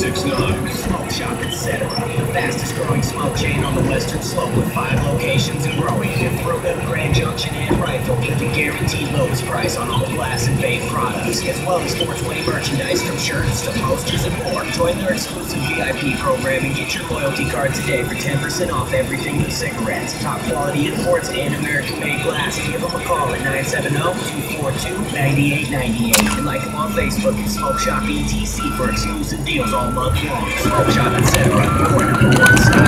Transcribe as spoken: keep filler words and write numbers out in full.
six nine. Smoke Shop, et cetera. The fastest growing smoke chain on the western slope with five locations and growing. In Froga, Grand Junction, and Rifle with the guaranteed lowest price on all glass and vape products, as well as four twenty merchandise from shirts to posters and more. Join their exclusive V I P program and get your loyalty card today for ten percent off everything but cigarettes. Top quality imports and American-made glass. Give them a call at nine seven zero, two four two, nine eight nine eight and like them on Facebook at Smoke Shop E T C for exclusive deals all month long. Smoke Shop, et cetera. Core number one style.